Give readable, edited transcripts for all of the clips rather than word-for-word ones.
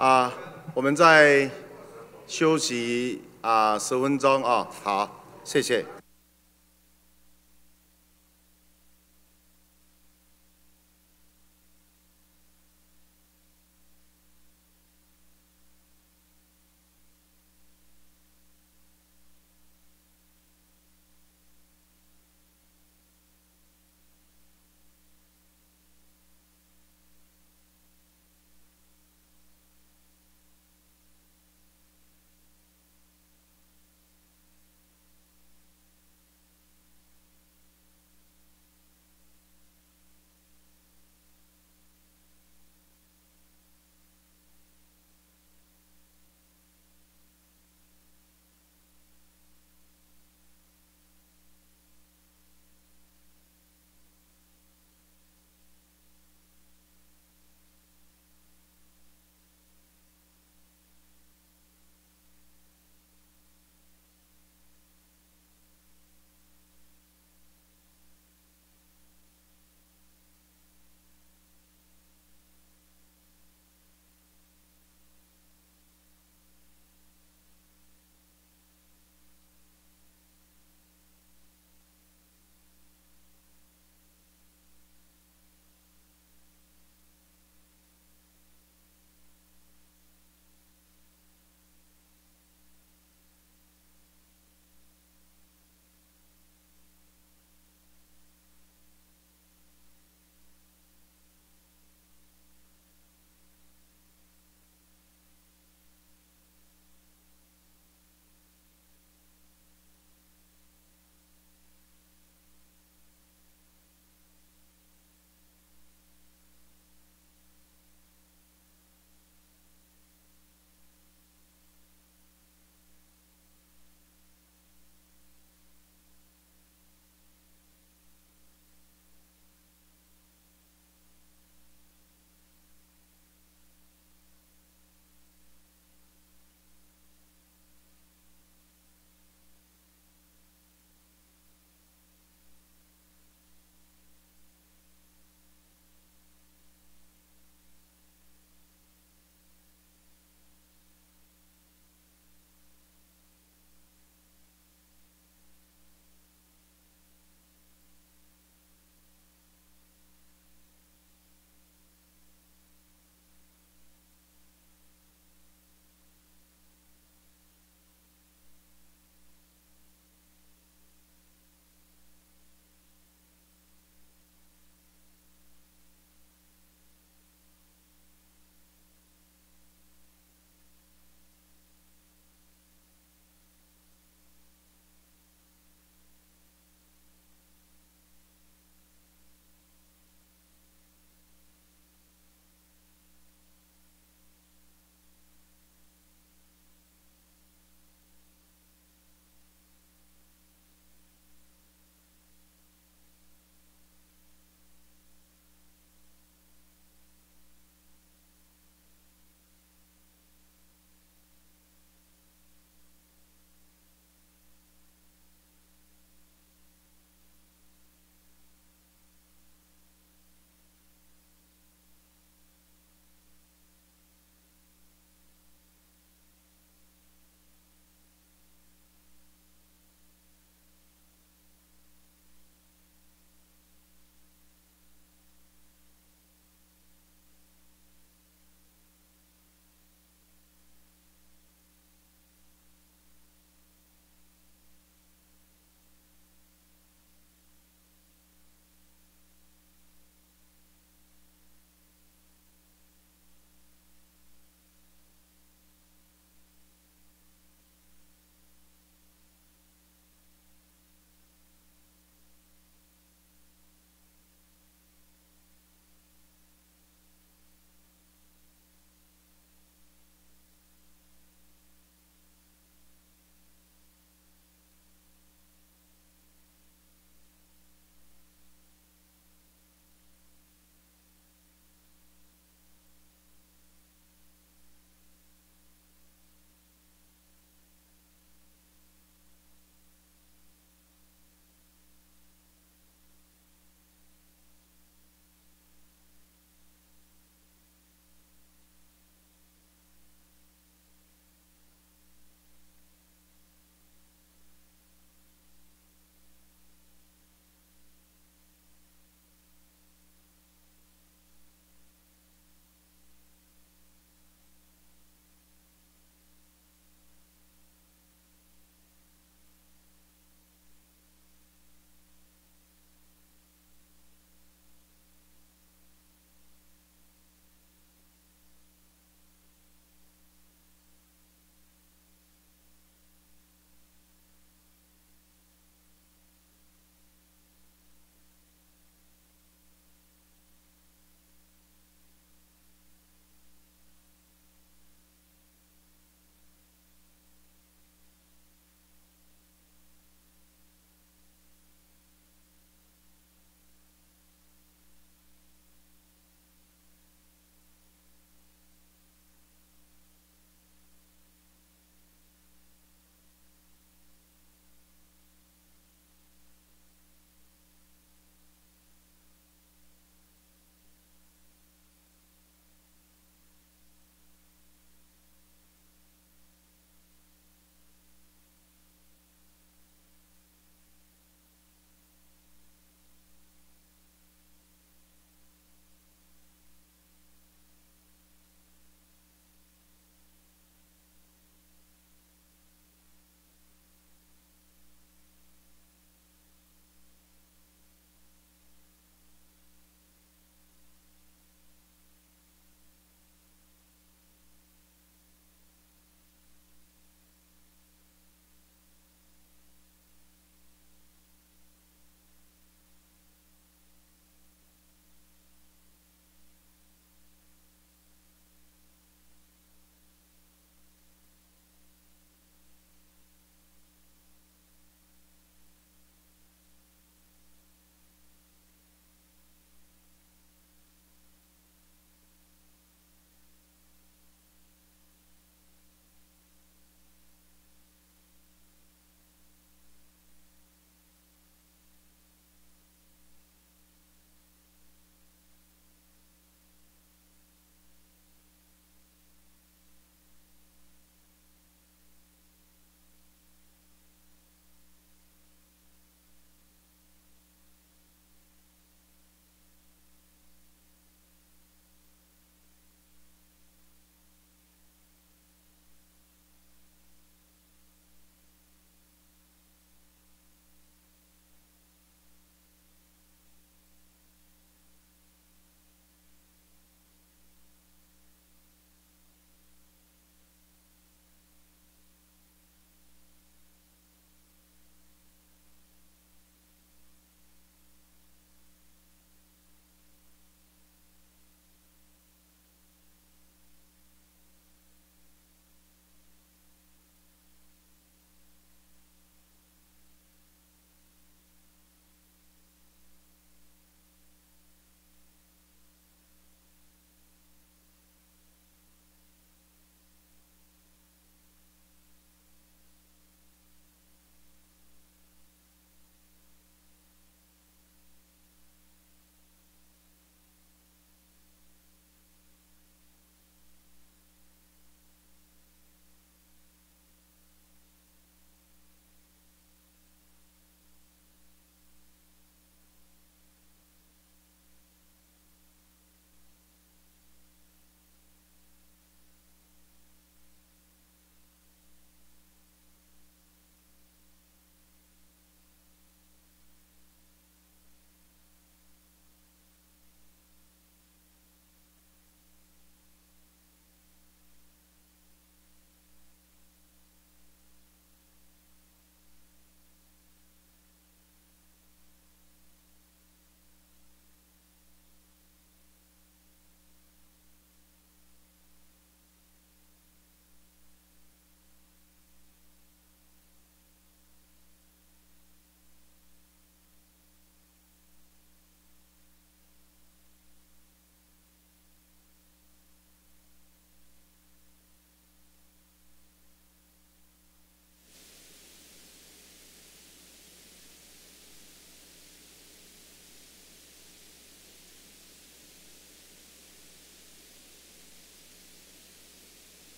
啊，我们再休息10分钟啊。好，谢谢。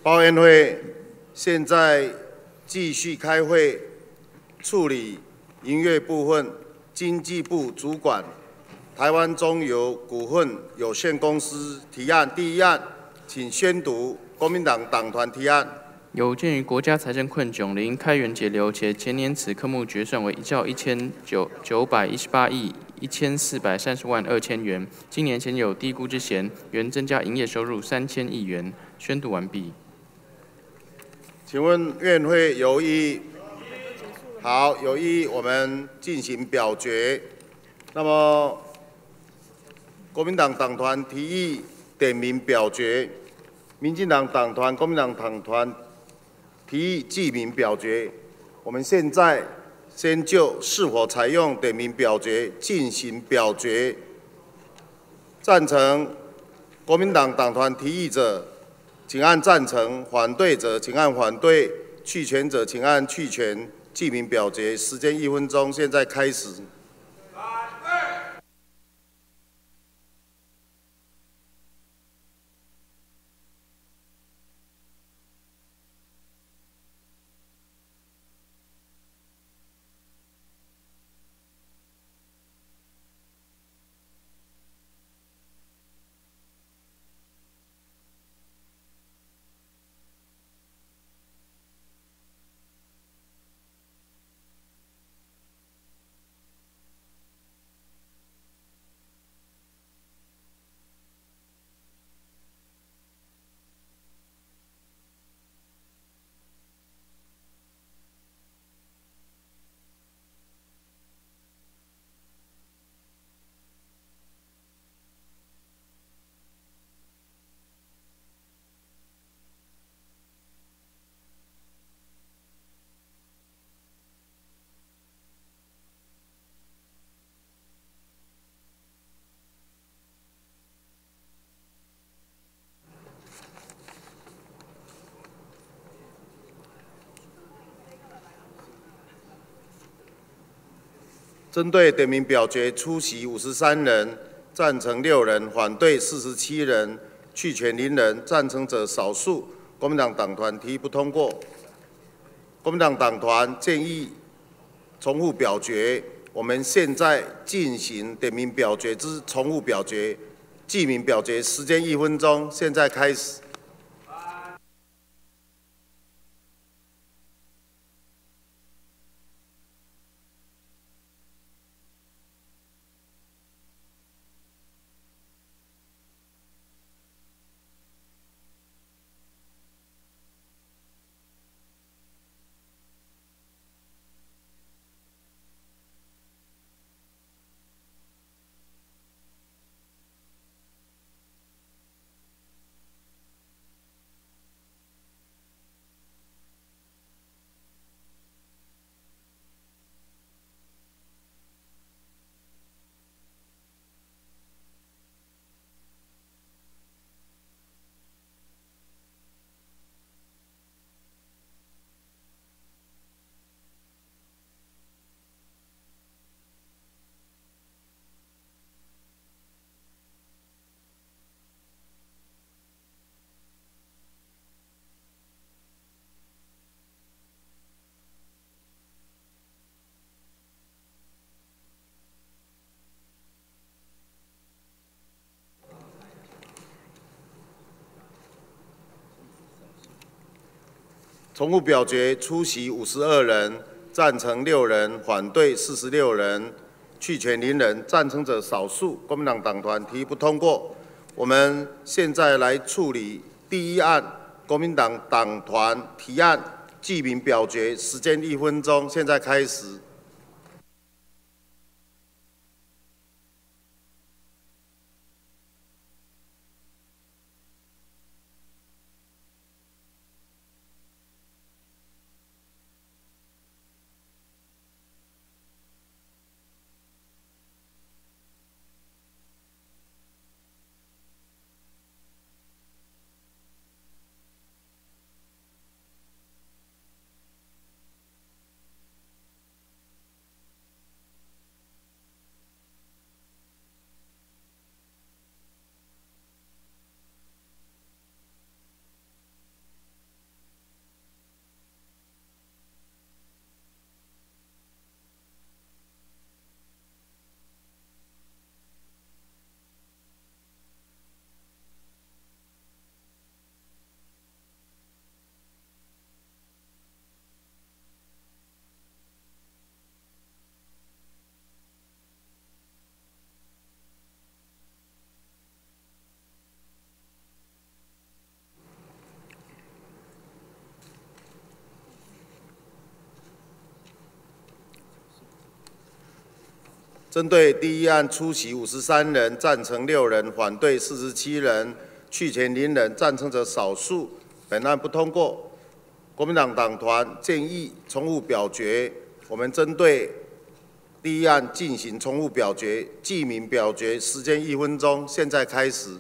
报院会现在继续开会，处理营业部分。经济部主管台湾中油股份有限公司提案。第一案，请宣读国民党党团提案。 有鉴于国家财政困窘，理应开源节流，且前年此科目决算为1兆1918亿1430万2千元，今年前有低估之嫌，原增加营业收入3000亿元。宣读完毕。 请问院会有异议？好，有异议，我们进行表决。那么，国民党党团提议点名表决，民进党党团、国民党党团提议记名表决。我们现在先就是否采用点名表决进行表决。赞成国民党党团提议者，请按赞成；反对者，请按反对；弃权者，请按弃权。记名表决，时间1分钟，现在开始。针对点名表决出席53人，赞成6人，反对47人，弃权0人，赞成者少数。国民党党团提不通过。国民党党团建议重复表决。我们现在进行点名表决之重复表决，记名表决，时间1分钟，现在开始。重复表决出席52人，赞成6人，反对46人，弃权0人，赞成者少数。国民党党团提不通过。我们现在来处理第一案，国民党党团提案记名表决，时间1分钟，现在开始。 针对第一案出席53人，赞成6人，反对47人，弃权0人，赞成者少数。本案不通过。国民党党团建议重复表决。我们针对第一案进行重复表决，记名表决时间1分钟，现在开始。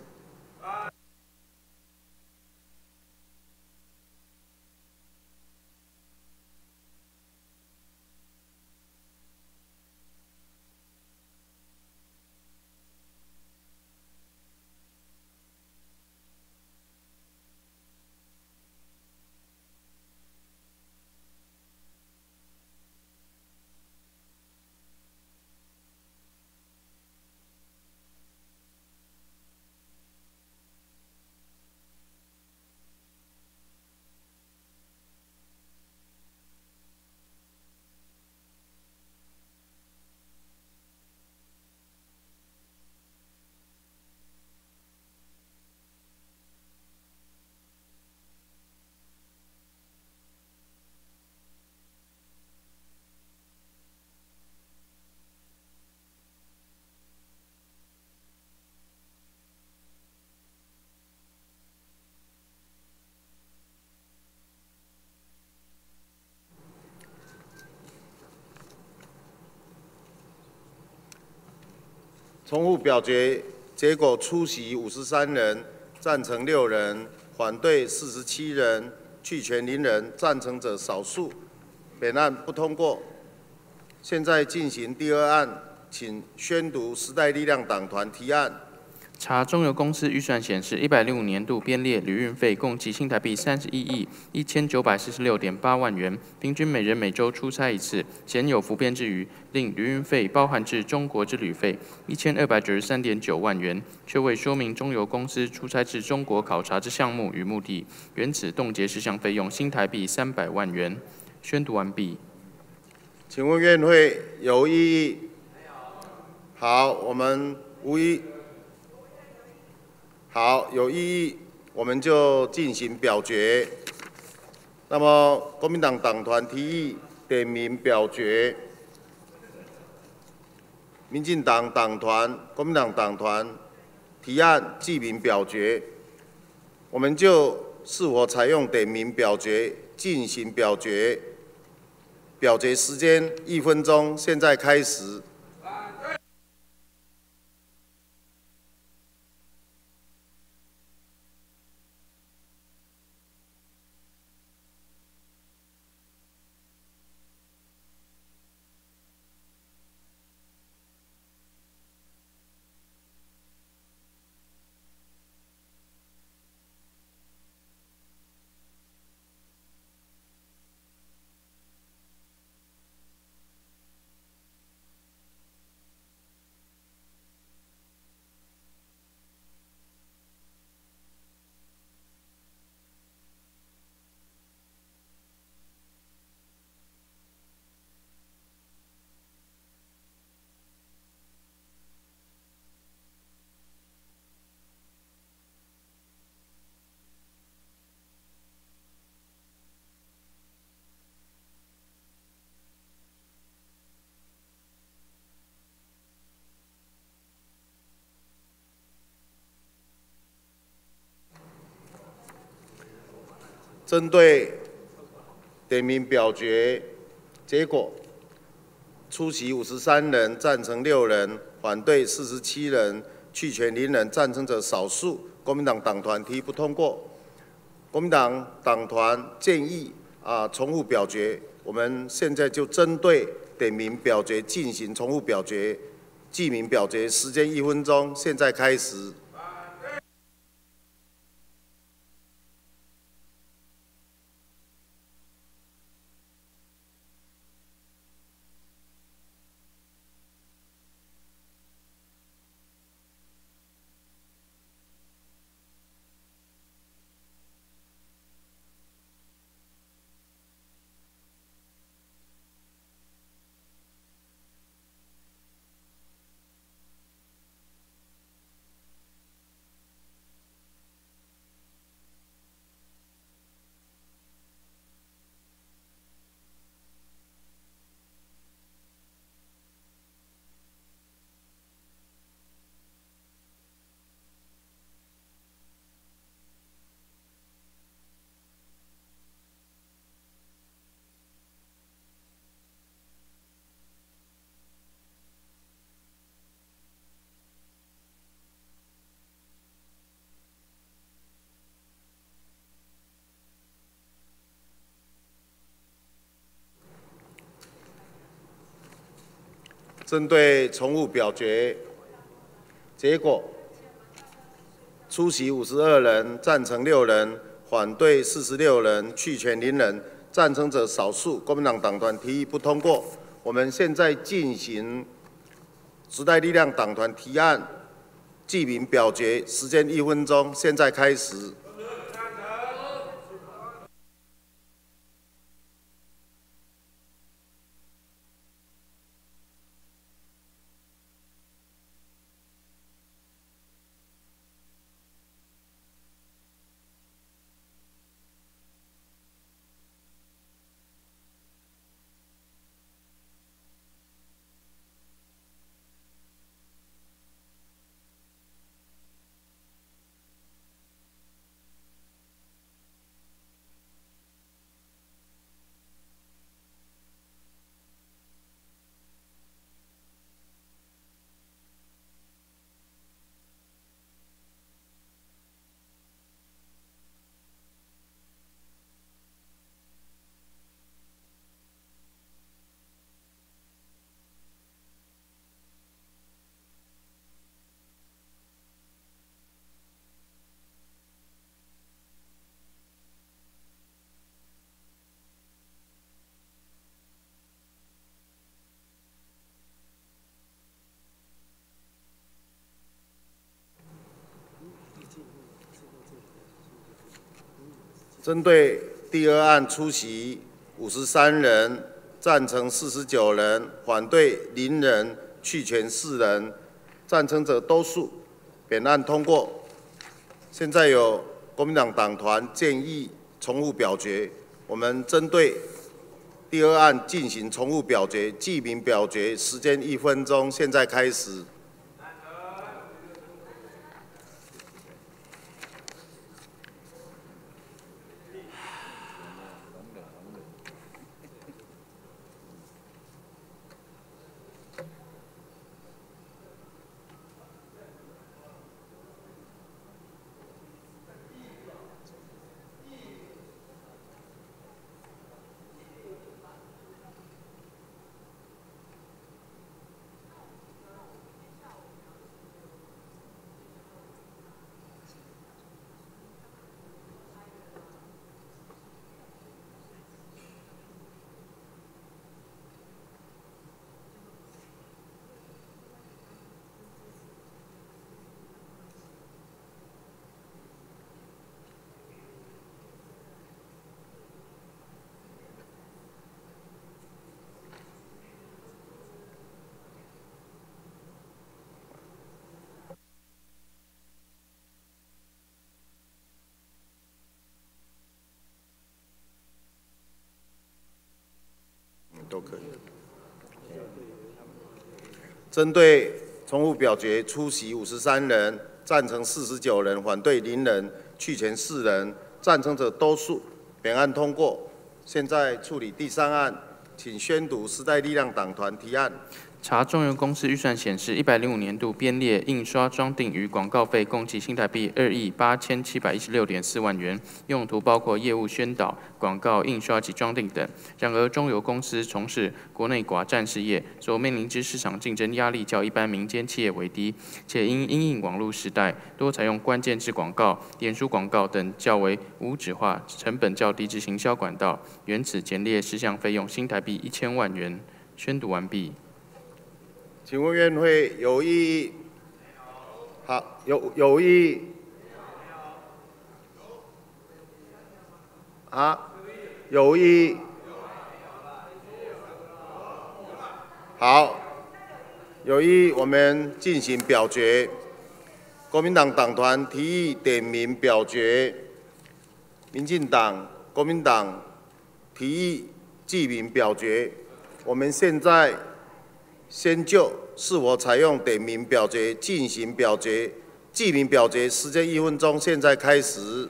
重复表决结果：出席53人，赞成6人，反对47人，弃权0人，赞成者少数。本案不通过。现在进行第二案，请宣读时代力量党团提案。 查中油公司预算显示，105年度编列旅运费共计新台币31亿1946.8万元，平均每人每周出差1次，鲜有浮编之余，另旅运费包含至中国之旅费1293.9万元，却未说明中油公司出差至中国考察之项目与目的，原此冻结事项费用新台币300万元。宣读完毕。 请问院会有异议？好，我们无异。好，有异议，我们就进行表决。那么，国民党党团提议点名表决，民进党党团、国民党党团提案记名表决，我们就是否采用点名表决进行表决。表决时间1分钟，现在开始。针对点名表决结果，出席53人，赞成6人，反对47人，弃权0人，赞成者少数。国民党党团提不通过。国民党党团建议重复表决，我们现在就针对点名表决进行重复表决，记名表决时间1分钟，现在开始。 针对重复表决结果，出席52人，赞成6人，反对46人，弃权0人，赞成者少数。国民党党团提议不通过。我们现在进行时代力量党团提案记名表决，时间1分钟，现在开始。针对第二案出席53人，赞成49人，反对0人，弃权4人，赞成者多数，本案通过。现在有国民党党团建议重复表决，我们针对第二案进行重复表决，记名表决，时间1分钟，现在开始。都可以。针对重复表决出席53人，赞成49人，反对0人，弃权4人，赞成者多数，本案通过。现在处理第三案，请宣读时代力量党团提案。 查中油公司预算显示，105年度编列印刷装订与广告费共计新台币2亿8716.4万元，用途包括业务宣导、广告、印刷及装订等。然而，中油公司从事国内寡占事业，所面临之市场竞争压力较一般民间企业为低，且因应网络时代，多采用关键字广告、脸书广告等较为无纸化、成本较低之行销管道，原此减列事项费用新台币1000万元。宣读完毕。 请问院会有异议？好，有异议？啊？有异议？好，有异议，我们进行表决。国民党党团提议点名表决，民进党、国民党提议记名表决。我们现在先就是否采用点名表决进行表决，记名表决时间1分钟，现在开始。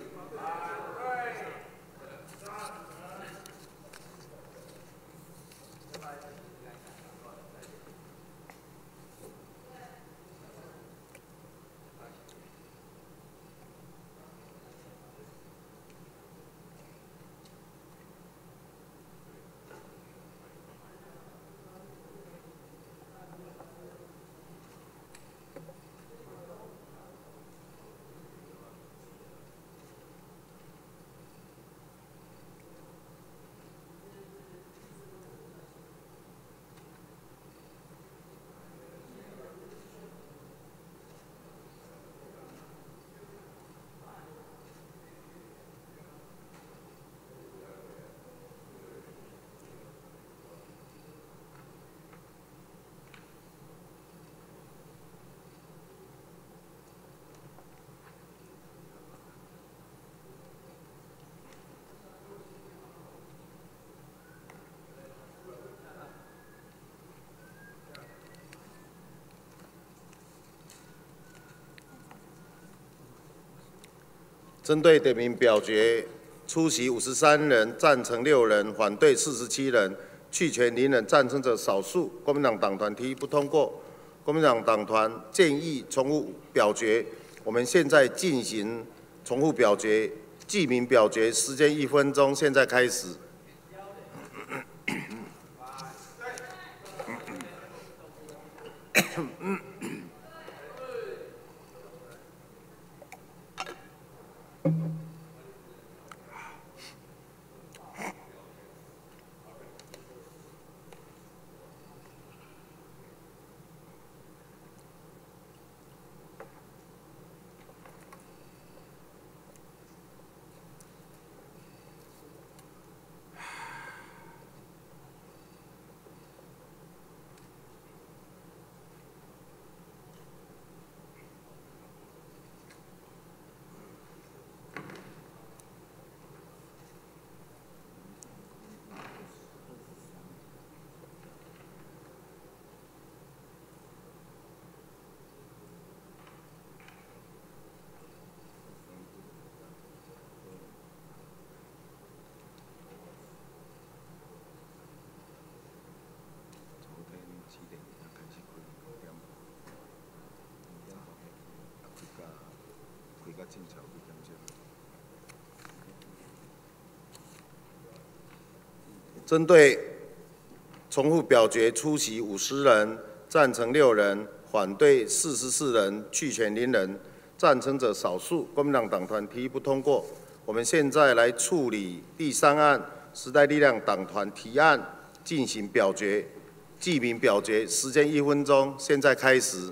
针对点名表决，出席53人，赞成6人，反对47人，弃权0人，赞成者少数。国民党党团提议不通过。国民党党团建议重复表决。我们现在进行重复表决，记名表决，时间1分钟，现在开始。针对重复表决，出席50人，赞成6人，反对44人，弃权0人，赞成者少数。国民党党团提议不通过。我们现在来处理第3案，时代力量党团提案进行表决，记名表决，时间1分钟，现在开始。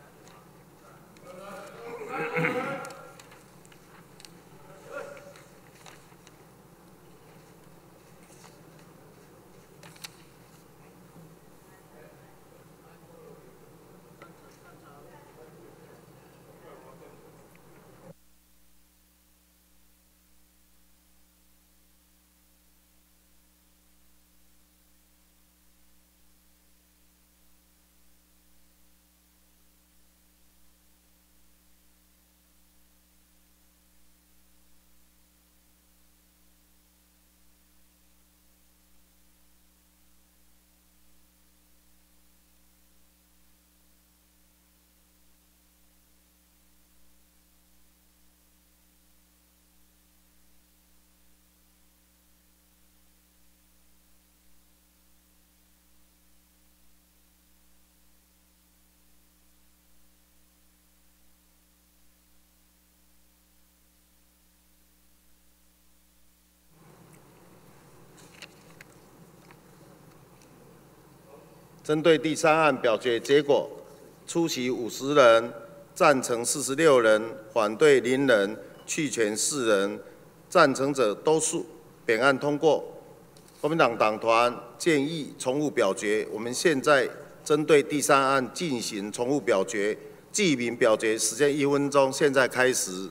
针对第3案表决结果，出席50人，赞成46人，反对0人，弃权4人，赞成者多数，本案通过。国民党党团建议重复表决。我们现在针对第3案进行重复表决，记名表决，时间1分钟，现在开始。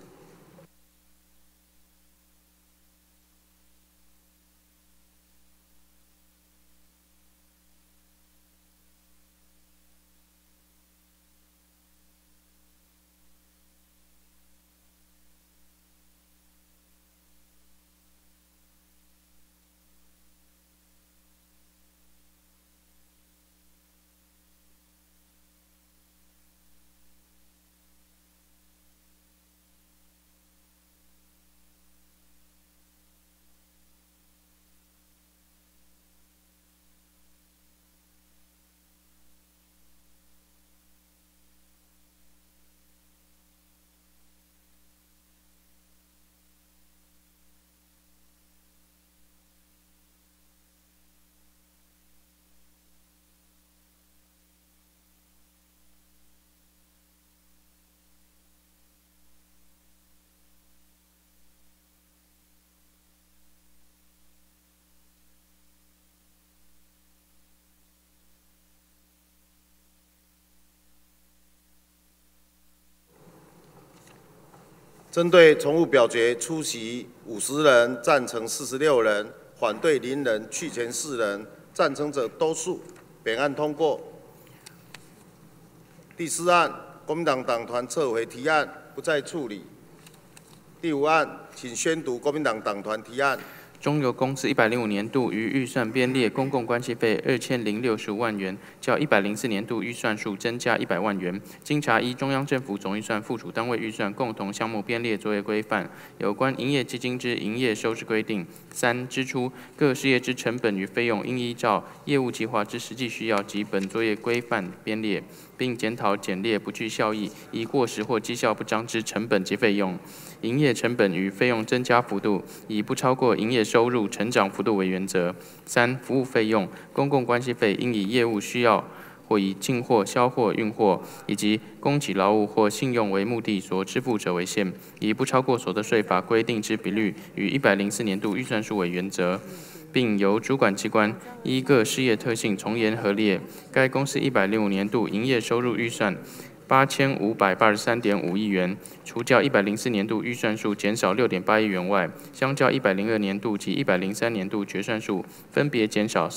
针对重复表决，出席50人，赞成46人，反对0人，弃权4人，赞成者多数，本案通过。第4案，国民党党团撤回提案，不再处理。 第五案，请宣读国民党党团提案。 中油公司105年度于预算编列公共关系费2065万元，较104年度预算数增加100万元。经查依中央政府总预算附属单位预算共同项目编列作业规范、有关营业基金之营业收支规定。3、支出各事业之成本与费用应依照业务计划之实际需要及本作业规范编列，并检讨简列不具效益、已过时或绩效不彰之成本及费用。营业成本与费用增加幅度以不超过营业收入成长幅度为原则。3、服务费用、公共关系费应以业务需要或以进货、销货、运货以及供给劳务或信用为目的所支付者为限，以不超过所得税法规定之比率与104年度预算数为原则，并由主管机关依各事业特性从严核列。该公司105年度营业收入预算8583.5亿元，除较104年度预算数减少6.8亿元外，相较102年度及103年度决算数分别减少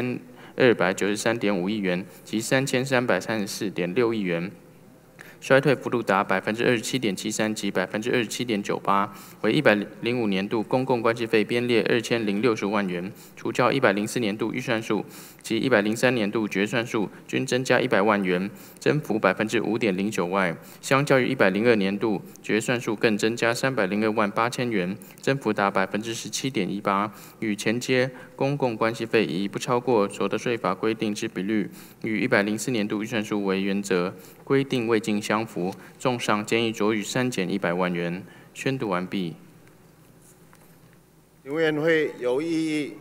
3293.5亿元及3334.6亿元。衰退幅度达27.73%及27.98%，为105年度公共关系费编列2065万元，除较104年度预算数及103年度决算数均增加100万元，增幅5.09%外，相较于102年度决算数更增加302万8千元，增幅达17.18%，与前阶公共关系费以不超过所得税法规定之比率与104年度预算数为原则，规定未尽相符，综上建议酌予删减100万元。宣读完毕。 委员会有异议？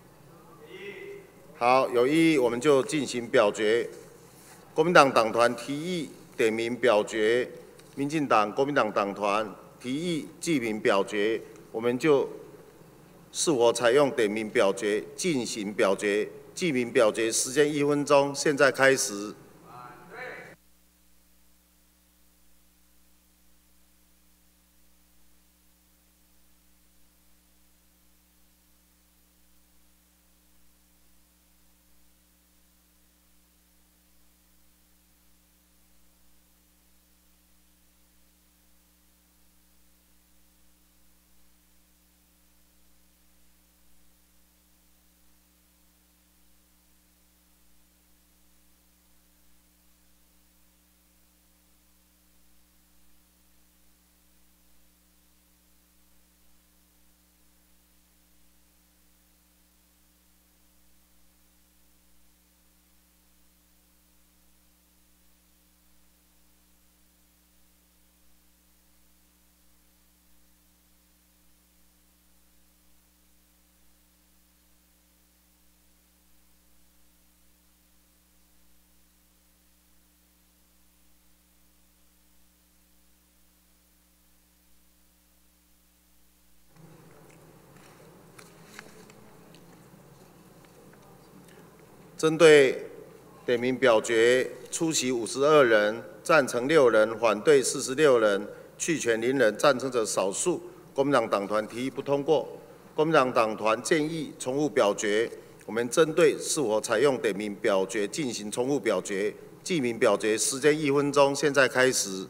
好，有异议我们就进行表决。国民党党团提议点名表决，民进党、国民党党团提议记名表决，我们就是否采用点名表决进行表决。记名表决时间1分钟，现在开始。针对点名表决，出席52人，赞成6人，反对46人，弃权0人，赞成者少数。国民党党团提议不通过。国民党党团建议重复表决。我们针对是否采用点名表决进行重复表决。记名表决时间1分钟，现在开始。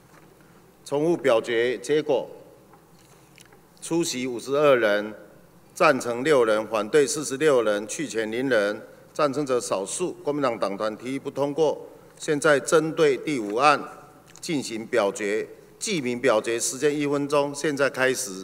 重复表决结果：出席52人， 赞成6人，反对46人，去权0人。赞成者少数。国民党党团提议不通过。现在针对第5案进行表决，记名表决时间1分钟，现在开始。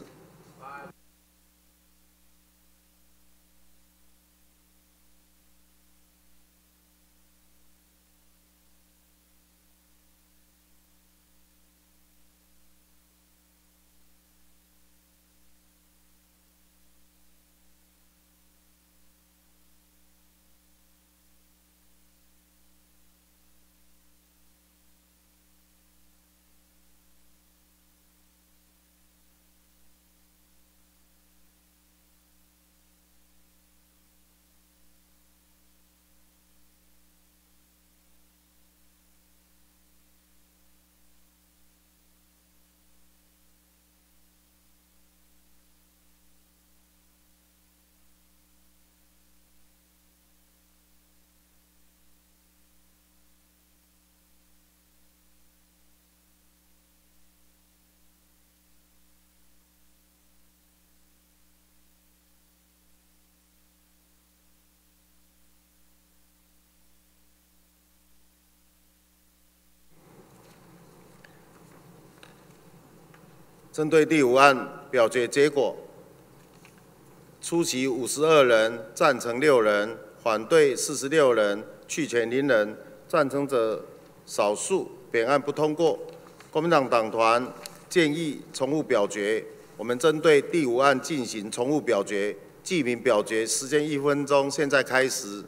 针对第5案表决结果，出席52人，赞成6人，反对46人，去权0人。赞成者少数，本案不通过。国民党党团建议重复表决。我们针对第5案进行重复表决，记名表决时间1分钟，现在开始。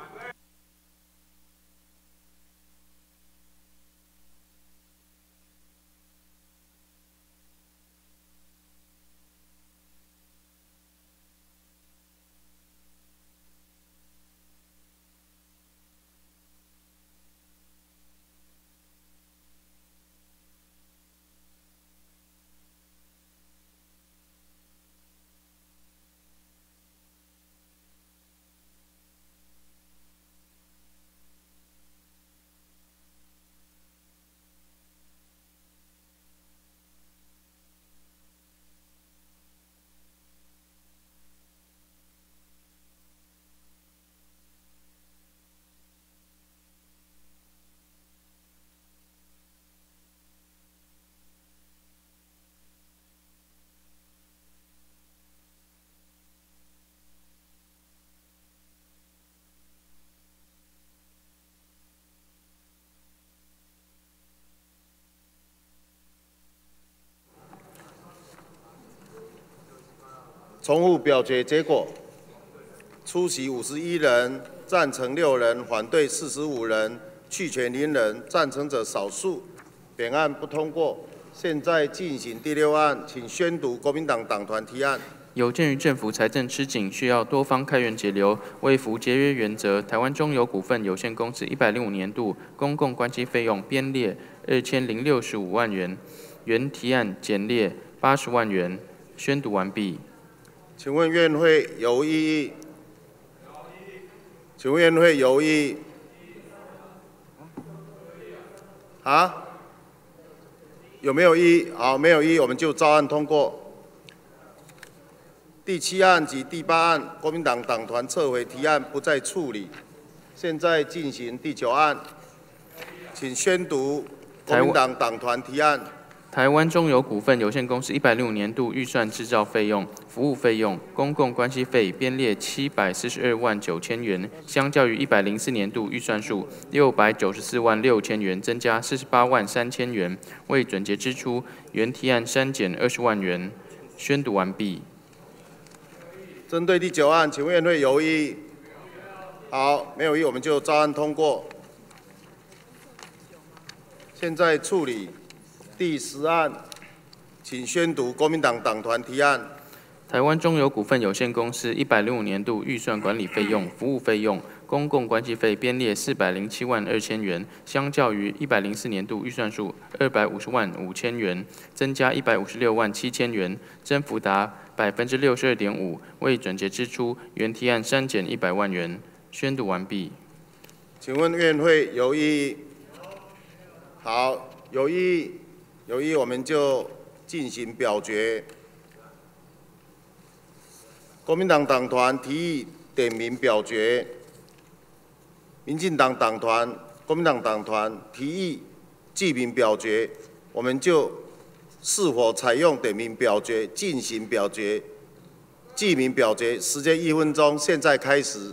重复表决结果，出席51人，赞成6人，反对45人，去权0人。赞成者少数，本案不通过。现在进行第6案，请宣读国民党党团提案。 有鉴于政府财政吃紧，需要多方开源节流，为符节约原则，台湾中油股份有限公司105年度公共关系费用编列2065万元，原提案减列80万元。宣读完毕。 请问院会有异议？请问院会有异议？啊？有没有异议？好，没有异议，我们就照案通过。第7案及第8案，国民党党团撤回提案，不再处理。现在进行第9案，请宣读国民党党团提案。 台湾中油股份有限公司165年度预算制造费用、服务费用、公共关系费编列742万9千元，相较于104年度预算数694万6千元，增加48万3千元，为准结支出，原提案删减20万元。宣读完毕。 针对第9案，请问院会有异议？好，没有异议，我们就照案通过。现在处理第10案，请宣读国民党党团提案。 台湾中油股份有限公司165年度预算管理费用、服务费用、公共关系费编列407万2千元，相较于104年度预算数250万5千元，增加156万7千元，增幅达62.5%，为准结支出，原提案删减100万元。宣读完毕。 请问院会有异议？好，有异议，有异议，我们就进行表决。 国民党党团提议点名表决，民进党党团、国民党党团提议记名表决，我们就是否采用点名表决进行表决。记名表决时间1分钟，现在开始。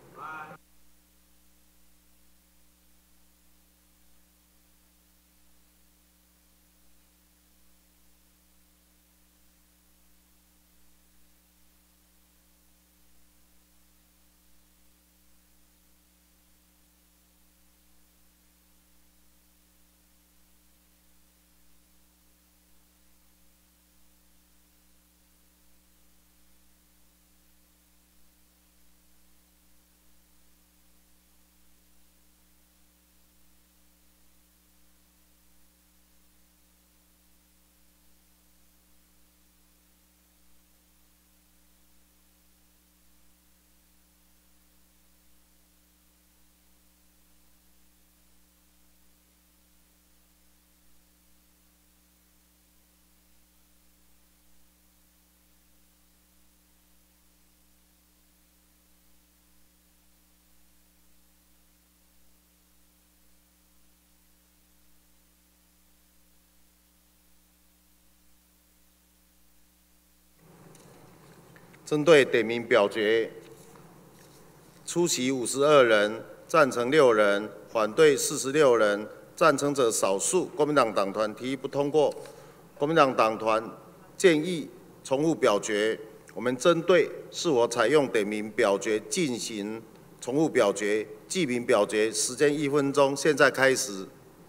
针对点名表决，出席52人，赞成6人，反对46人，赞成者少数。国民党党团提议不通过。国民党党团建议重复表决。我们针对是否采用点名表决进行重复表决、记名表决，时间1分钟，现在开始。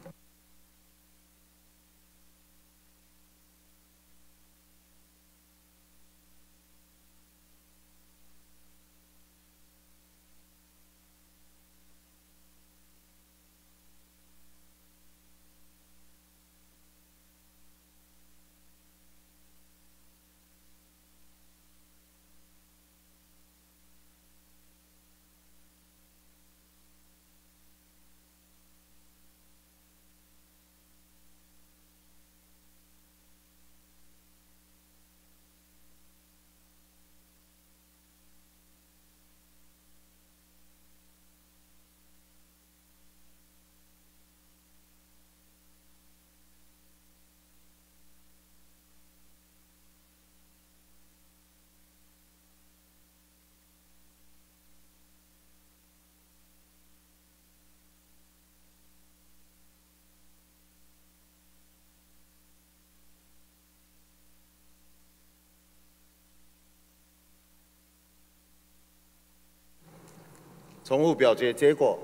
重复表决结果：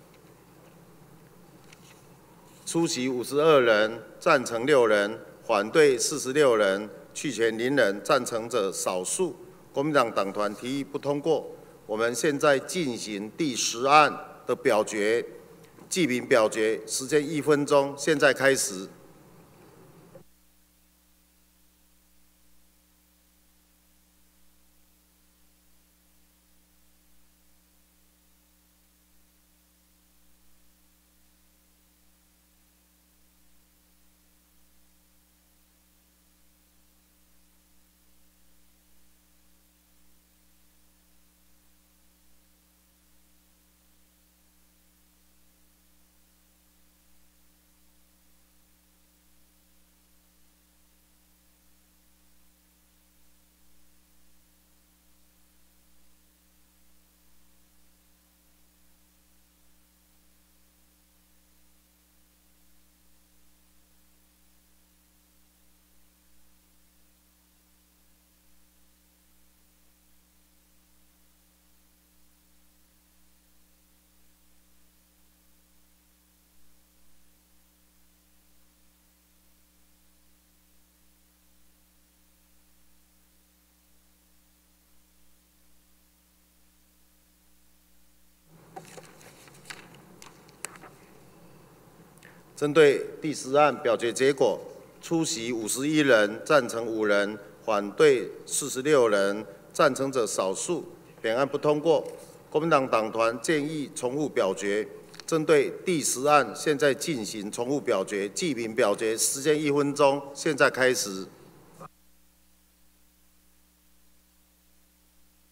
出席52人，赞成6人，反对46人，弃权0人，赞成者少数。国民党党团提议不通过。我们现在进行第10案的表决，记名表决，时间1分钟，现在开始。针对第10案表决结果，出席51人，赞成5人，反对46人，赞成者少数。本案不通过。国民党党团建议重复表决。针对第10案，现在进行重复表决、记名表决，时间1分钟，现在开始。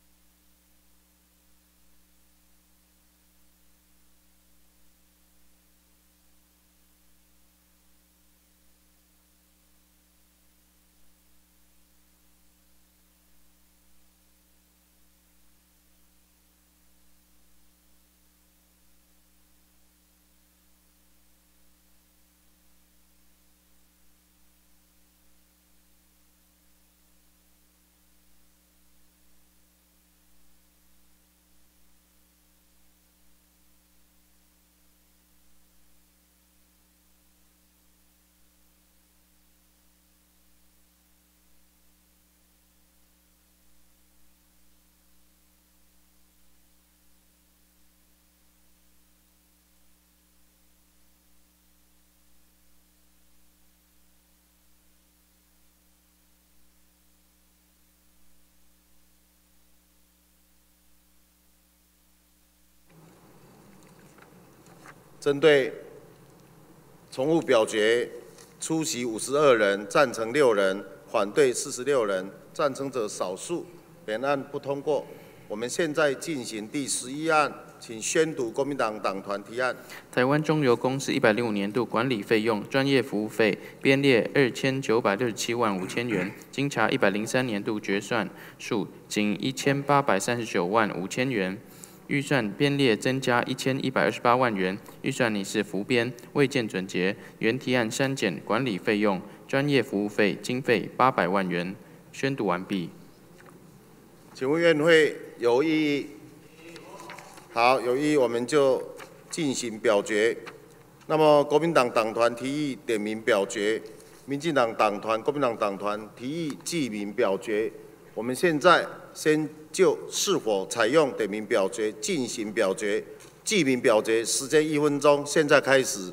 针对重复表决，出席52人，赞成6人，反对46人，赞成者少数，本案不通过。我们现在进行第11案，请宣读国民党党团提案。 台湾中油公司105年度管理费用、专业服务费编列2967万5千元，经查103年度决算数仅1839万5千元。预算编列增加1128万元，预算拟是浮编，未见准结。原提案删减管理费用、专业服务费经费800万元。宣读完毕。 请问院会有异议？好，有异议我们就进行表决。那么国民党党团提议点名表决，民进党党团、国民党党团提议记名表决。我们现在先就是否采用点名表决进行表决，记名表决时间1分钟，现在开始。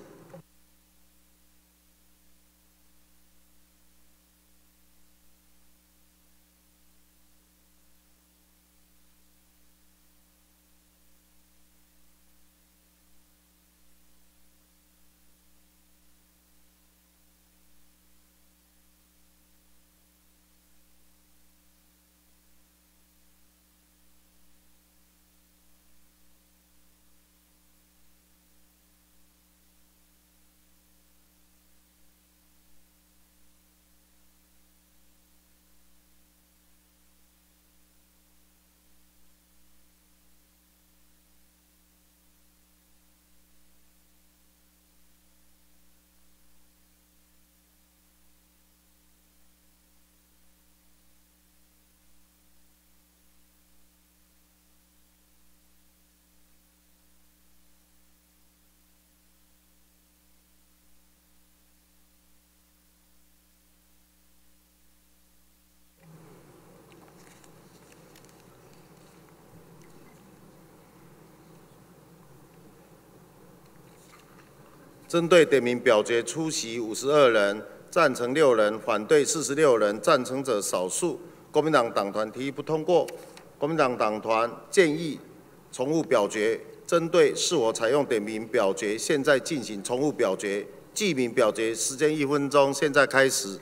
针对点名表决出席52人，赞成6人，反对46人，赞成者少数。国民党党团提议不通过。国民党党团建议重复表决。针对是否采用点名表决，现在进行重复表决。记名表决时间1分钟，现在开始。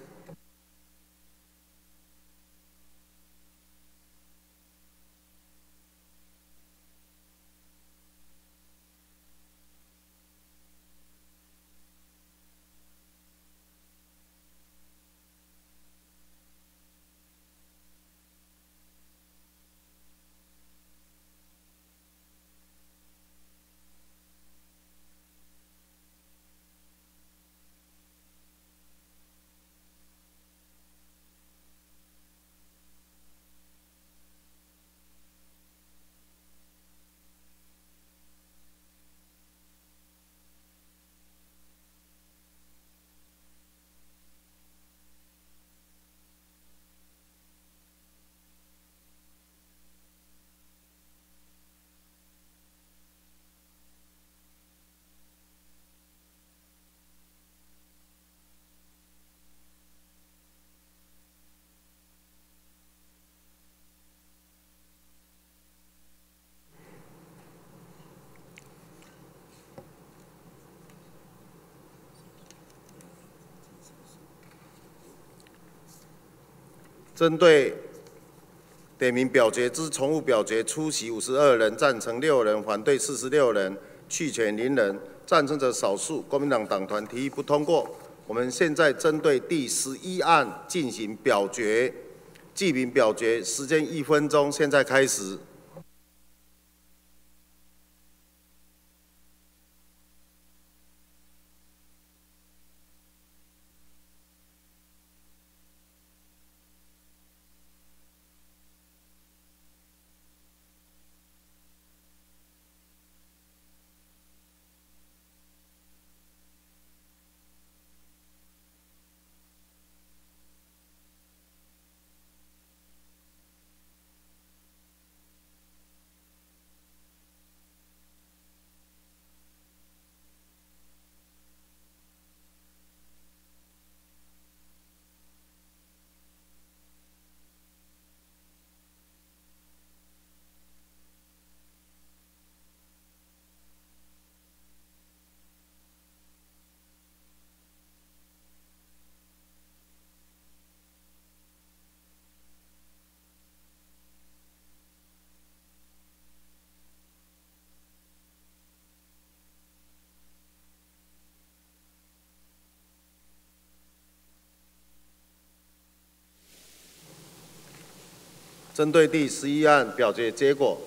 针对点名表决之重复表决，出席52人，赞成6人，反对46人，弃权0人，赞成者少数。国民党党团提议不通过。我们现在针对第11案进行表决，记名表决时间1分钟，现在开始。 针对第11案表决结果，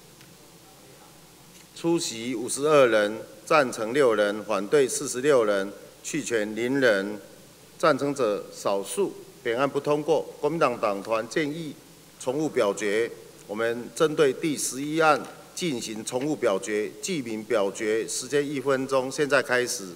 出席52人，赞成6人，反对46人，弃权0人，赞成者少数。本案不通过。国民党党团建议重复表决。我们针对第11案进行重复表决，记名表决，时间1分钟，现在开始。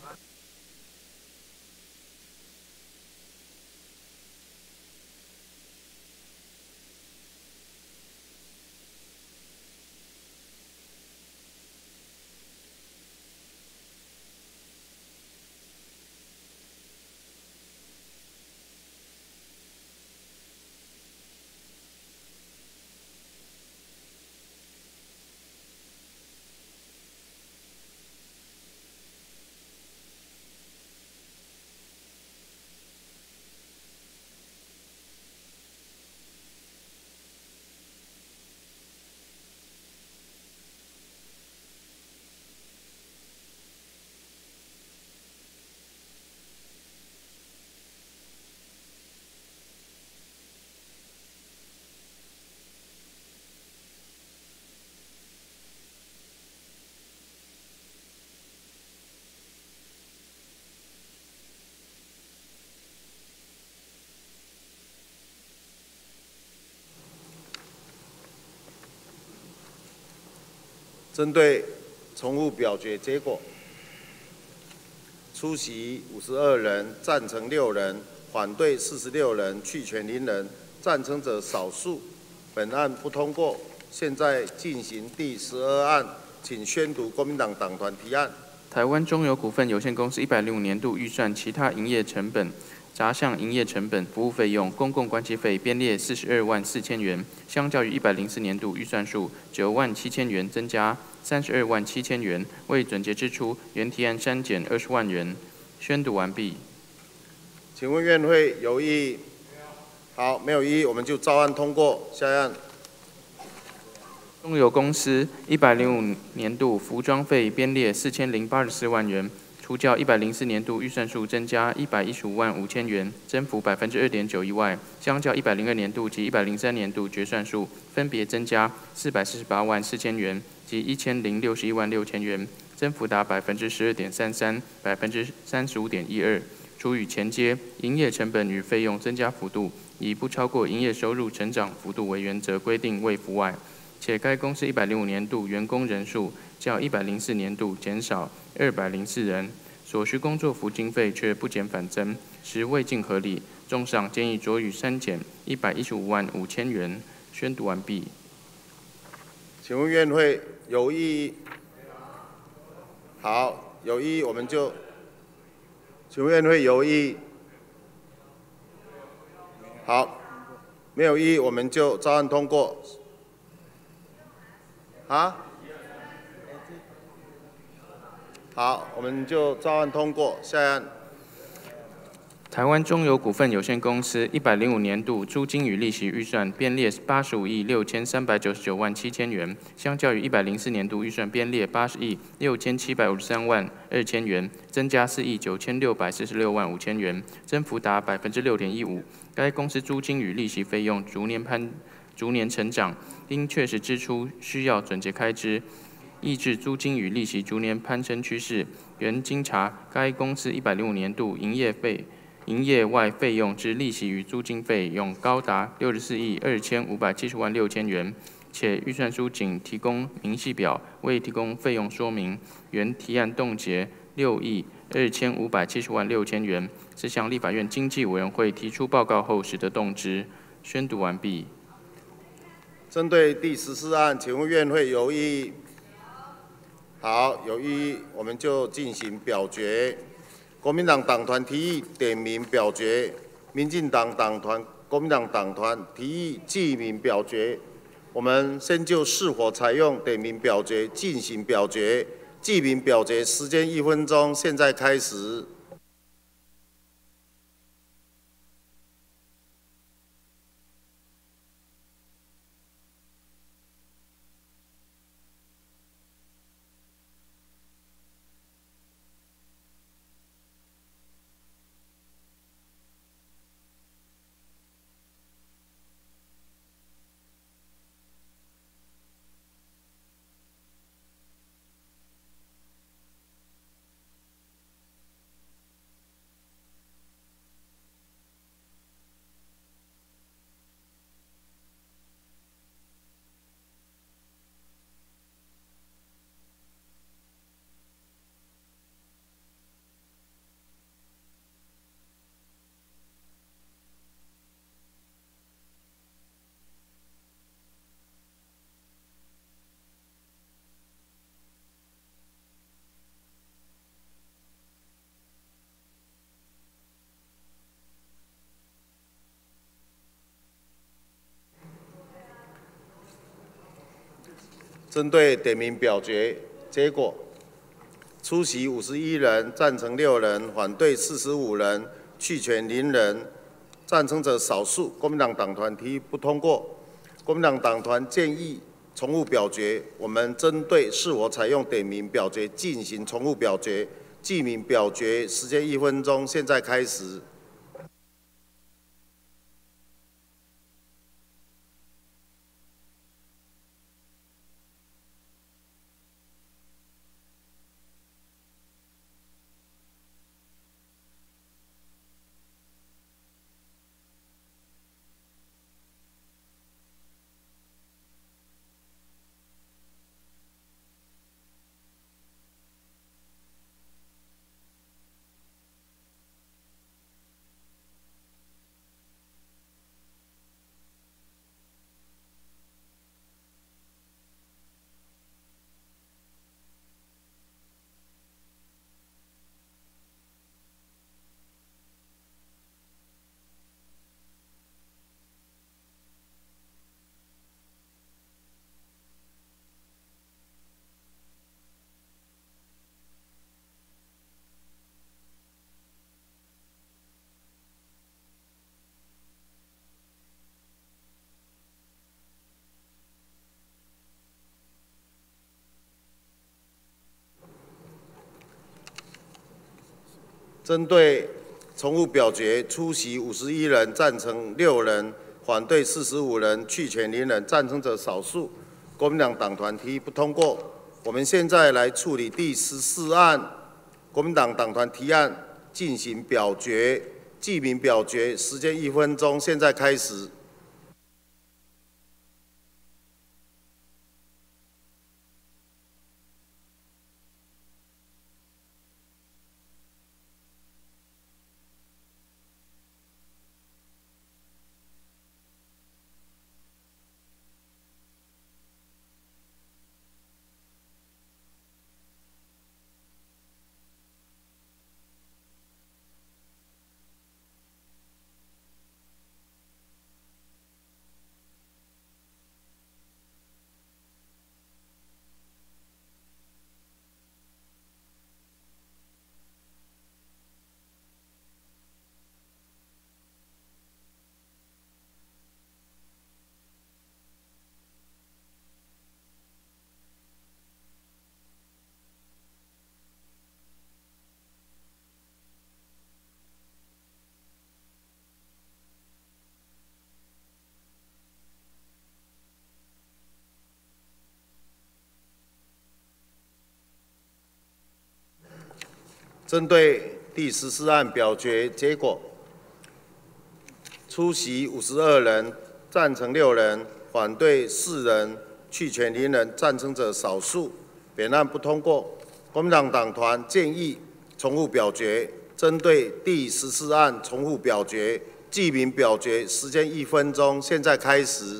针对重复表决结果，出席52人，赞成6人，反对46人，弃权0人，赞成者少数。本案不通过。现在进行第12案，请宣读国民党党团提案。 台湾中油股份有限公司105年度预算其他营业成本、杂项营业成本、服务费用、公共关系费编列42万4千元，相较于104年度预算数9万7千元增加32万7千元，为准结支出，原提案删减20万元。宣读完毕。 请问院会有异议？好，没有异议，我们就照案通过。下一案。 中油公司105年度服装费编列4084万元，除较104年度预算数增加115万5千元，增幅2.9%以外，相较102年度及103年度决算数分别增加448万4千元及1061万6千元，增幅达12.33%、35.12%。除与前阶，营业成本与费用增加幅度以不超过营业收入成长幅度为原则规定未除外。且该公司105年度员工人数较104年度减少204人，所需工作服经费却不减反增，实未尽合理。综上，建议酌予删减115万5千元。宣读完毕。 请问院会有异议？好，有异议我们就。请问院会有异议？好，没有异议我们就照案通过。啊？好，我们就照案通过。下一案。 台湾中油股份有限公司105年度租金与利息预算编列85亿6399万7千元，相较于104年度预算编列80亿6753万2千元，增加4亿9646万5千元，增幅达6.15%。该公司租金与利息费用逐年成长，因确实支出需要准结开支，抑制租金与利息逐年攀升趋势。原经查，该公司105年度营业外费用之利息与租金费用高达64亿2570万6千元，且预算书仅提供明细表，未提供费用说明。原提案冻结6亿2570万6千元，是向立法院经济委员会提出报告后使得动之。宣读完毕。 针对第14案，请问院会有异议？好，有异议，我们就进行表决。国民党党团提议点名表决，民进党党团、国民党党团提议记名表决。我们先就是否采用点名表决进行表决。记名表决时间1分钟，现在开始。 针对点名表决结果，出席51人，赞成6人，反对45人，弃权0人。赞成者少数。国民党党团提议不通过。国民党党团建议重复表决。我们针对是否采用点名表决进行重复表决。记名表决时间1分钟，现在开始。针对重复表决，出席51人，赞成6人，反对45人，弃权0人。赞成者少数。国民党党团提议不通过。我们现在来处理第14案，国民党党团提案进行表决，记名表决时间1分钟，现在开始。针对第14案表决结果，出席52人，赞成6人，反对4人，弃权0人。赞成者少数。本案不通过。国民党党团建议重复表决。针对第14案重复表决，记名表决时间1分钟，现在开始。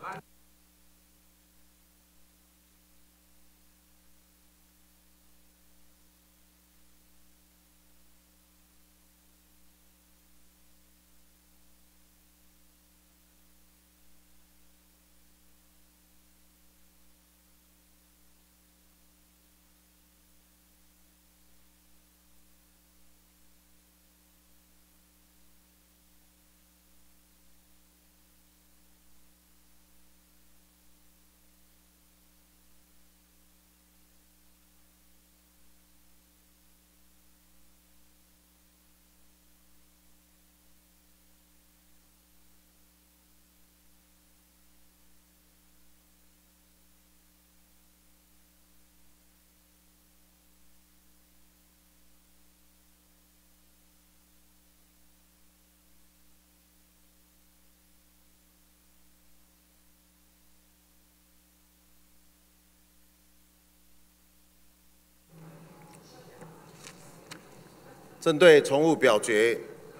针对重复表决，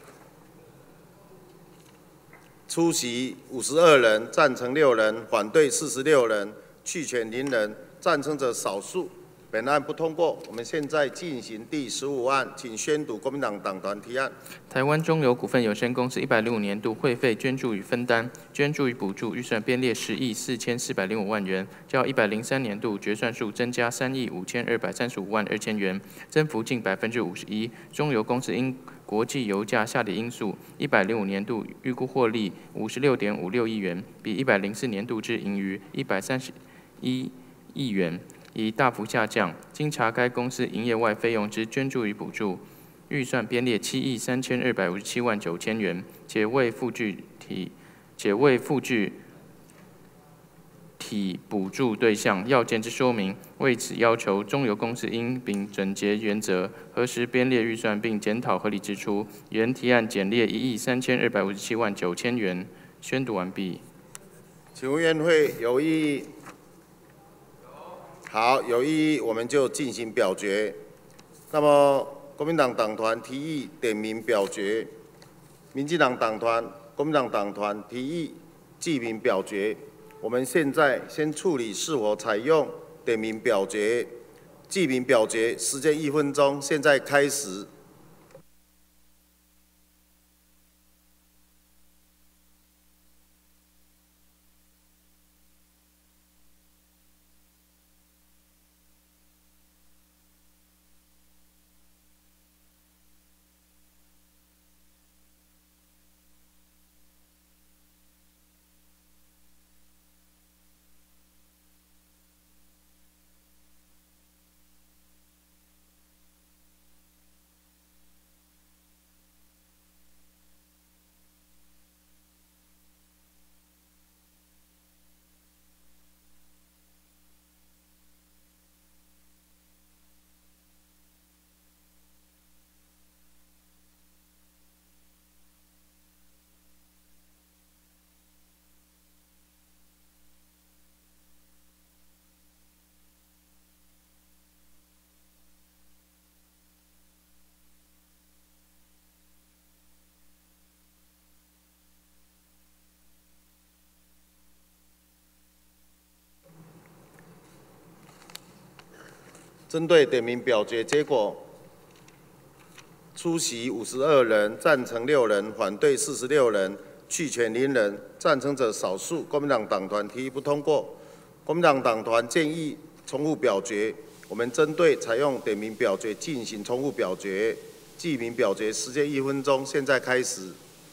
出席52人，赞成6人，反对46人，弃权0人。赞成者少数。 本案不通过。我们现在进行第15案，请宣读国民党党团提案。 台湾中油股份有限公司105年度会费捐助与分担、捐助与补助预算编列10亿4405万元，较103年度决算数增加3亿5235万2千元，增幅近51%。中油公司因国际油价下跌因素，105年度预估获利56.56亿元，比104年度之盈余131亿元，已大幅下降。经查，该公司营业外费用之捐助与补助预算编列7亿3257万9千元，且未附具体补助对象要件之说明。为此，要求中油公司应秉整洁原则，核实编列预算，并检讨合理支出。原提案减列1亿3257万9千元。宣读完毕。 请问院会有异议？好，有异议，我们就进行表决。那么，国民党党团提议点名表决，民进党党团、国民党党团提议记名表决。我们现在先处理是否采用点名表决、记名表决，时间1分钟，现在开始。针对点名表决结果，出席52人，赞成6人，反对46人，弃权0人。赞成者少数。国民党党团提议不通过。国民党党团建议重复表决。我们针对采用点名表决进行重复表决。记名表决时间1分钟，现在开始。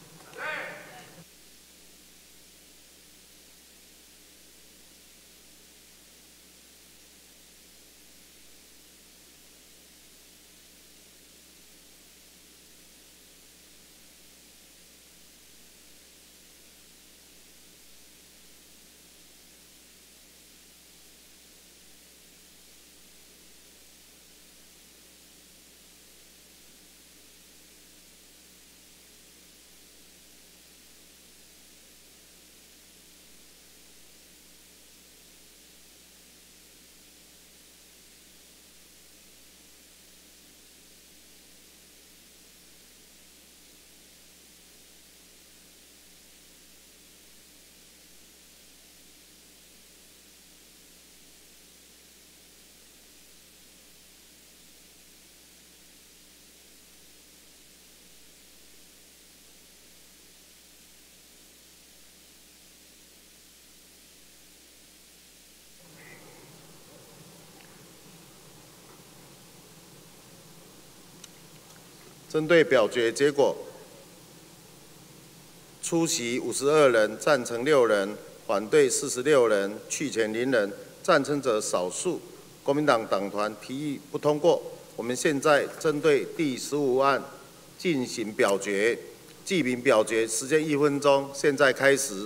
针对表决结果，出席52人，赞成6人，反对46人，弃权0人。赞成者少数。国民党党团提议不通过。我们现在针对第15案进行表决，记名表决时间1分钟，现在开始。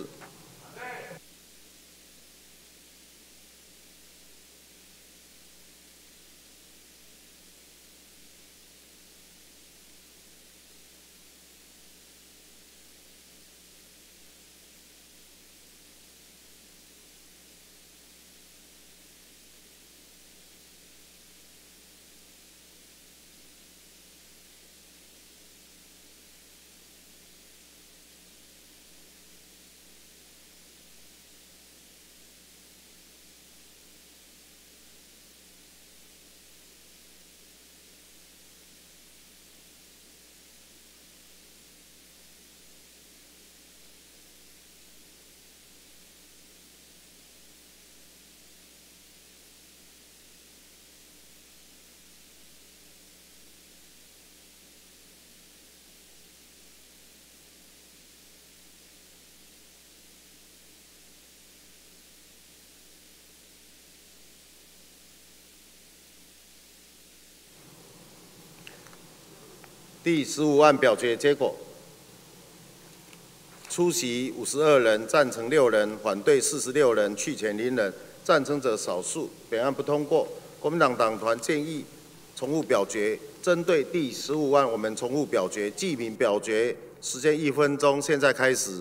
第15案表决结果：出席52人，赞成6人，反对46人，去权0人。赞成者少数，本案不通过。国民党党团建议重复表决。针对第15案，我们重复表决，记名表决，时间1分钟，现在开始。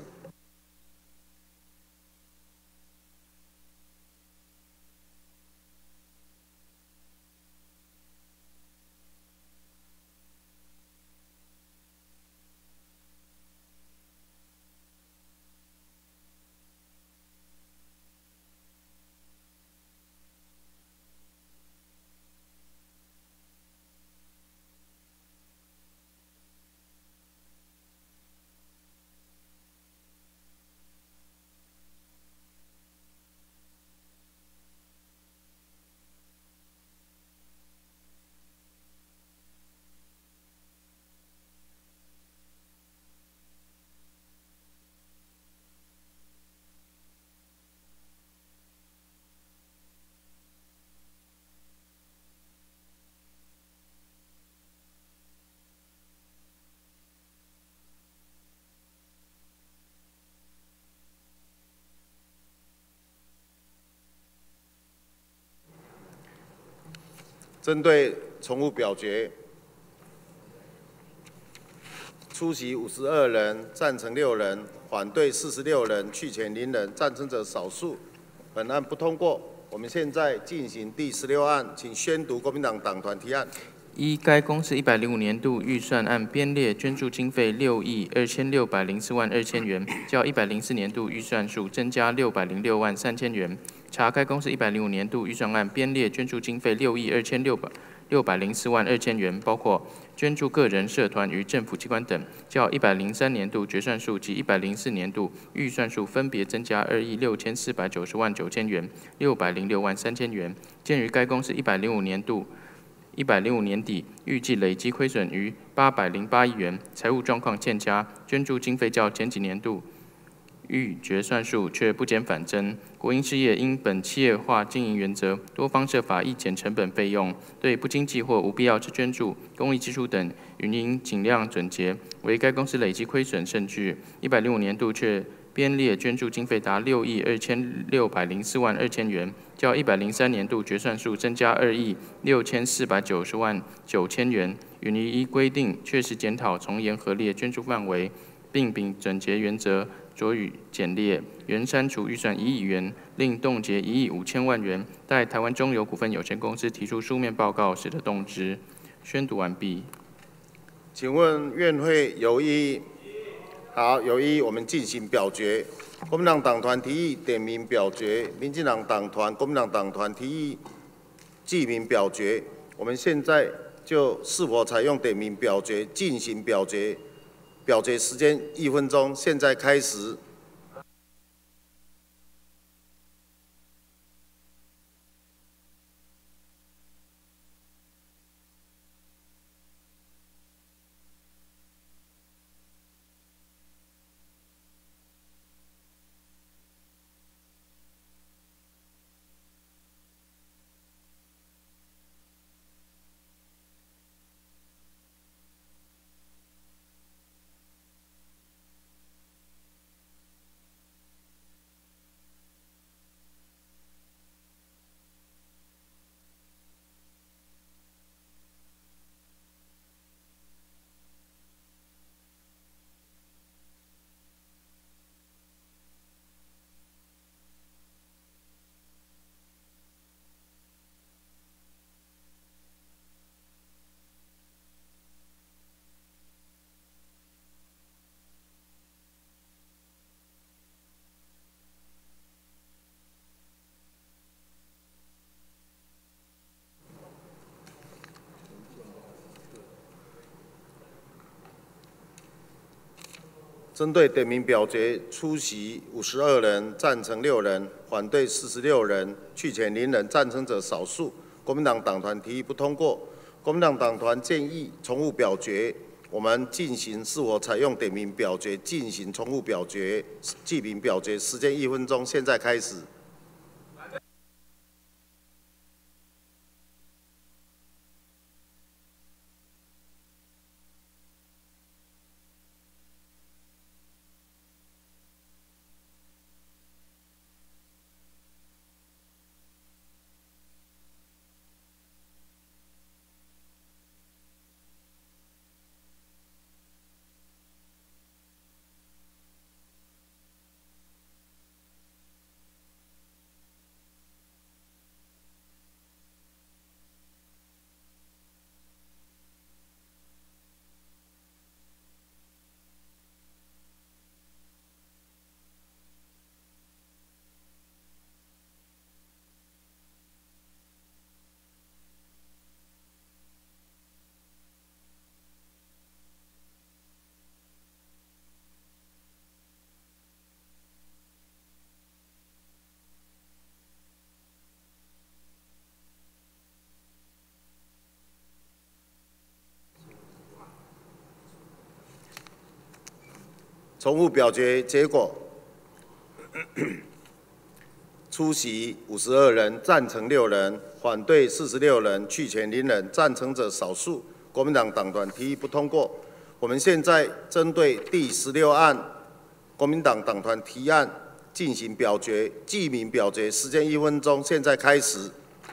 针对重复表决，出席52人，赞成6人，反对46人，去权0人。赞成者少数，本案不通过。我们现在进行第16案，请宣读国民党党团提案。 依该公司105年度预算按编列捐助经费6亿2604万2千元，较104年度预算数增加606万3千元。查该公司105年度预算案编列捐助经费6亿2604万2千元，包括捐助个人、社团与政府机关等，较103年度决算数及104年度预算数分别增加2亿6490万9千元、606万3千元。鉴于该公司105年底预计累积亏损逾808亿元，财务状况欠佳，捐助经费较前几年度预决算数却不减反增。国营事业因本企业化经营原则，多方设法抑减成本费用，对不经济或无必要之捐助、公益支出等，应尽量准节。为该公司累积亏损甚巨，105年度却编列捐助经费达6亿2604万2千元，较103年度决算数增加2亿6490万9千元，依规定确实检讨从严核列捐助范围，并秉整洁原则酌予简列，原删除预算1亿元，另冻结1亿5千万元，待台湾中油股份有限公司提出书面报告，使得动之。宣读完毕。 请问院会有异？好，有异，我们进行表决。国民党党团提议点名表决，民进党党团、国民党党团提议记名表决。我们现在就是否采用点名表决进行表决。表决时间1分钟，现在开始。针对点名表决，出席52人，赞成6人，反对46人，去权0人。赞成者少数。国民党党团提议不通过。国民党党团建议重复表决。我们进行是否采用点名表决进行重复表决、记名表决，时间1分钟，现在开始。 重复表决结果：出席52人，赞成6人，反对46人，弃权0人，赞成者少数。国民党党团提议不通过。我们现在针对第16案，国民党党团提案进行表决，记名表决，时间1分钟，现在开始。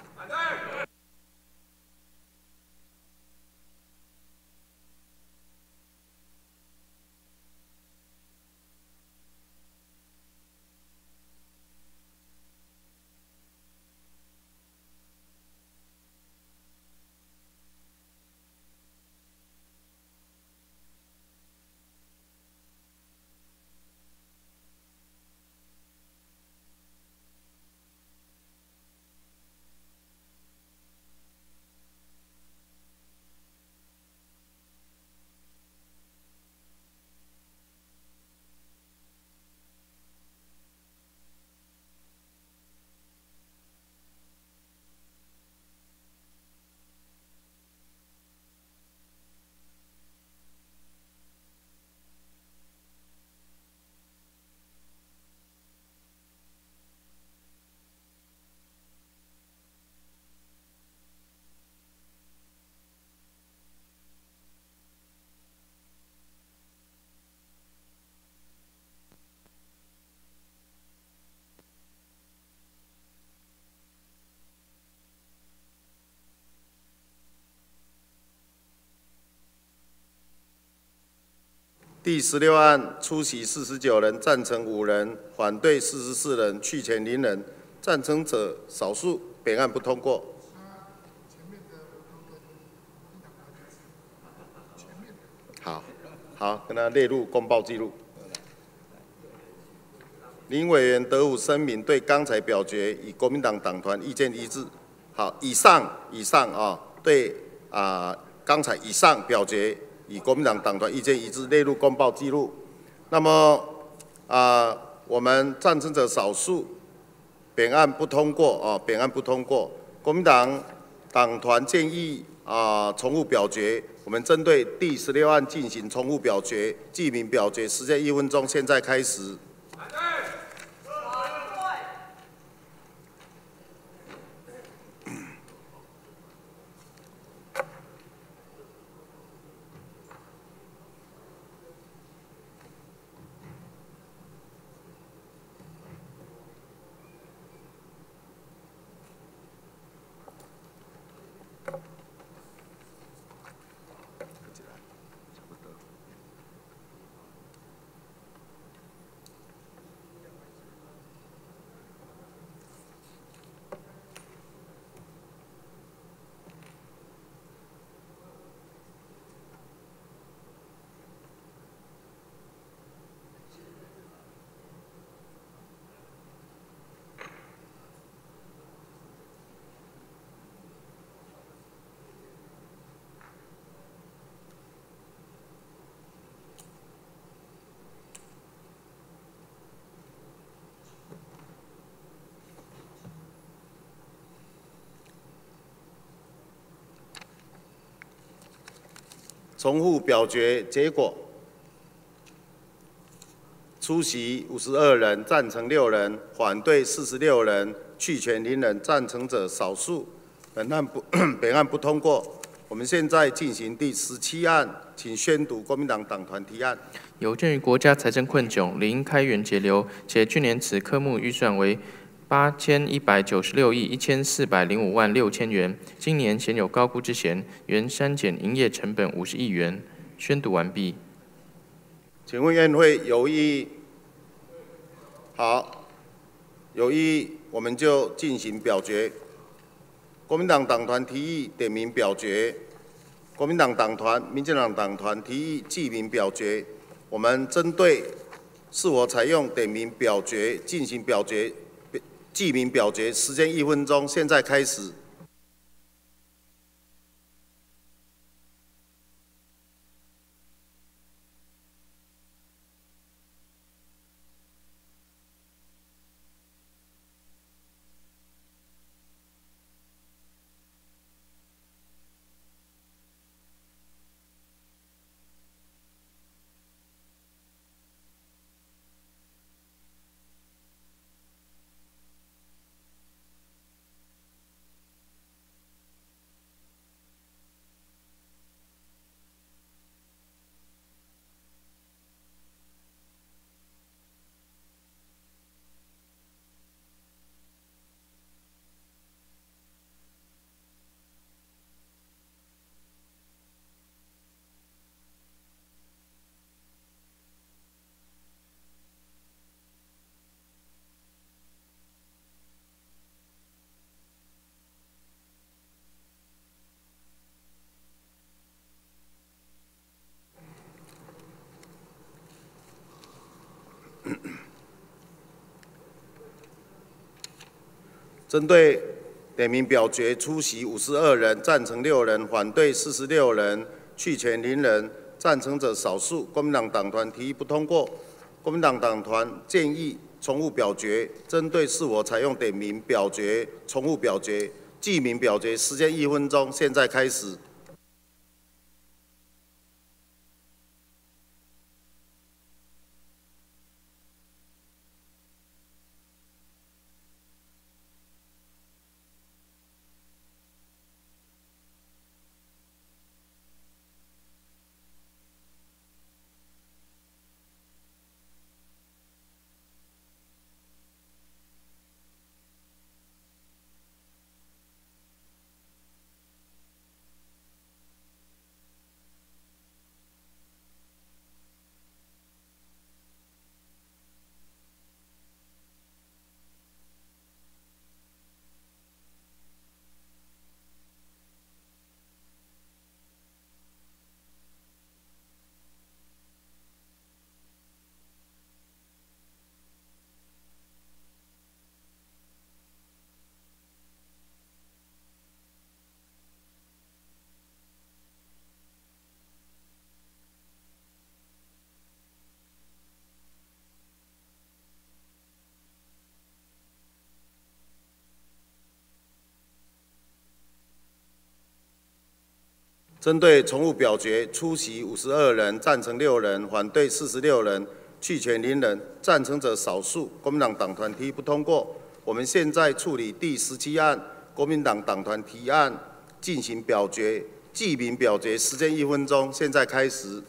第16案出席49人，赞成5人，反对44人，弃权0人，赞成者少数。本案不通过。好，跟他列入公报记录。林委员德武声明对刚才表决与国民党党团意见一致。好，以上啊，对刚才以上表决与国民党党团意见一致，列入公报记录。那么我们赞成者少数，本案不通过啊，本案不通过。国民党党团建议重复表决。我们针对第16案进行重复表决，记名表决，时间1分钟，现在开始。重复表决结果：出席52人，赞成6人，反对46人，弃权0人，赞成者少数。本案不通过。我们现在进行第17案，请宣读国民党党团提案。 有鉴于国家财政困窘，理应开源节流，且去年此科目预算为8196亿1405万6千元，今年鲜有高估之嫌，原删减营业成本50亿元。宣读完毕。 请问院会有异议？好，有异议，我们就进行表决。国民党党团提议点名表决，国民党党团、民进党党团提议记名表决。我们针对是否采用点名表决进行表决。记名表决，时间1分钟，现在开始。 针对点名表决出席52人，赞成6人，反对46人，弃权0人。赞成者少数。国民党党团提议不通过。国民党党团建议重复表决。针对是否采用点名表决、重复表决、记名表决，时间1分钟，现在开始。针对重复表决出席52人，赞成6人，反对46人，弃权0人。赞成者少数。国民党党团提议不通过。我们现在处理第17案，国民党党团提案进行表决，记名表决，时间1分钟，现在开始。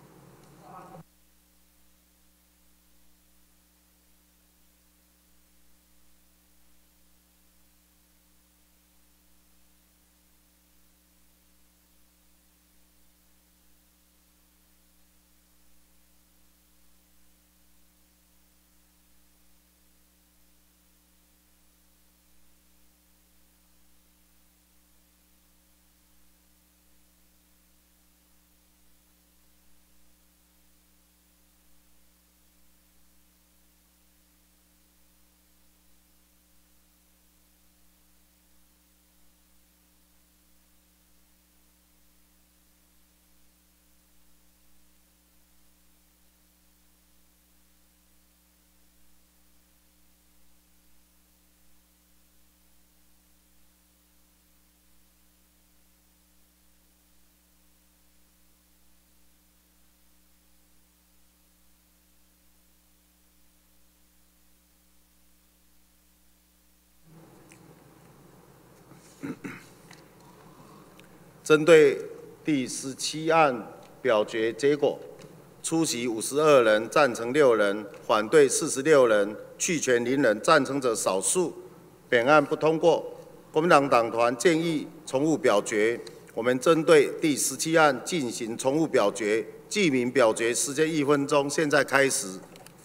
针对第17案表决结果，出席52人，赞成6人，反对46人，弃权0人。赞成者少数。本案不通过。国民党党团建议重复表决。我们针对第17案进行重复表决，记名表决，时间1分钟，现在开始。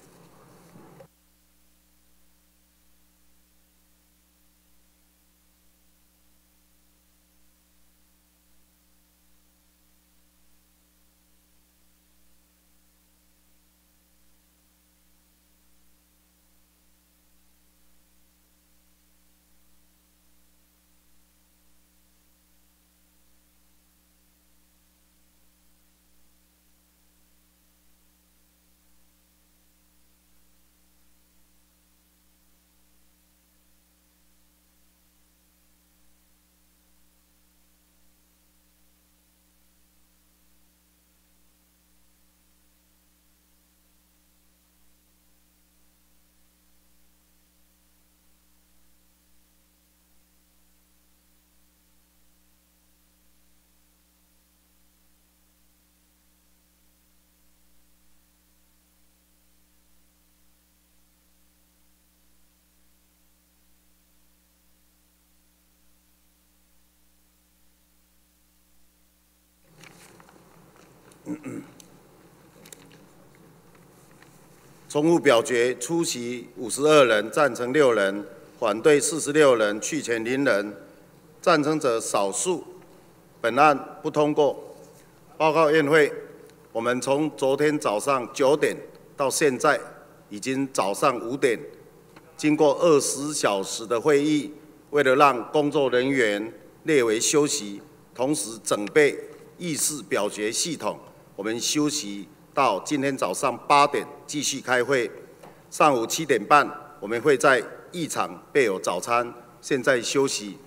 重复表决出席52人，赞成6人，反对46人，弃权0人。赞成者少数。本案不通过。报告院会，我们从昨天早上9点到现在，已经早上5点，经过20小时的会议， 为了让工作人员列为休息，同时整备议事表决系统，我们休息到今天早上8点继续开会。上午7点半，我们会在议场备有早餐。现在休息